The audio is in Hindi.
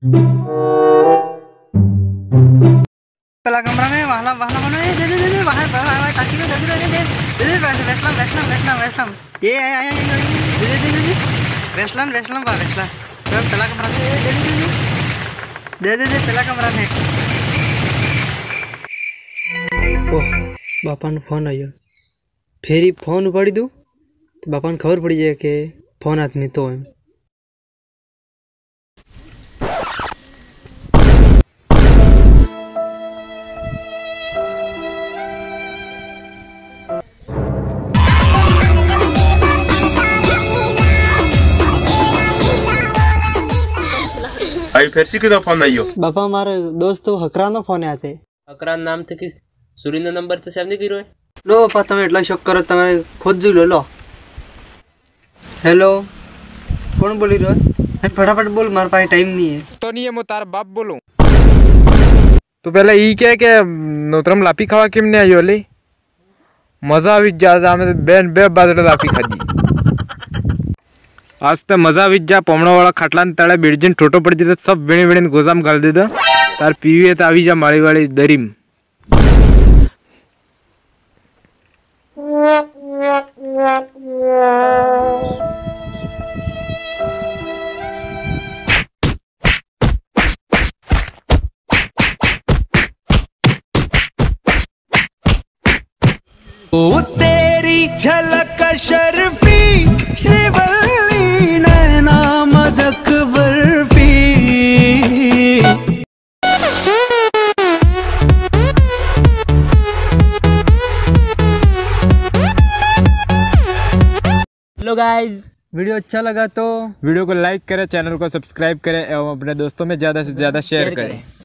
पहला कमरा में वाला वाला बनो ये दे दे दे बाहर बाहर ताकि रो दे दे दे वेस्टलम वेस्टलम वेस्टलम वेस्टलम ये आया दे दे दे दे वेस्टलम वेस्टलम बा वेस्टलम पहला कमरा में दे दे दे दे पहला कमरा में ओह बापा ने फोन आयो फेरी फोन उपाड़ी दू तो बापा ने खबर पड़ी जाए कि फोन हाथ में तो है। आई फिर से किधर फोन आइयो बापा हमारे दोस्त हकरान नो फोन आते हकरान नाम थे कि सूरी नो नंबर तो सेव नहीं करो है लो बापा तमे એટલા શોક કરો તમે ખુદ જ લો हेलो कौन बोली रो फटाफट बोल मार पास टाइम नहीं है तो नहीं है मो तार बाप बोलूं तो पहले ई क्या के नोतरम लापी खावा केम ने आयो ले मजा आवी जा जा में बेन बे बाजरे लापी खादी आज तो मजा आवी जा पोमणो वाला खाटलान तळे बिडजिन टोटो पड़ जते सब वेणी वेणी गोजाम घाल दे द तार पीवी त आवी जा माळी वाली दरीम ओ तेरी झलक शर्फी श्रीवल्ली नैना मदक बर्फी। हेलो गाइस वीडियो अच्छा लगा तो वीडियो को लाइक करें चैनल को सब्सक्राइब करें एवं अपने दोस्तों में ज़्यादा से ज़्यादा शेयर करें।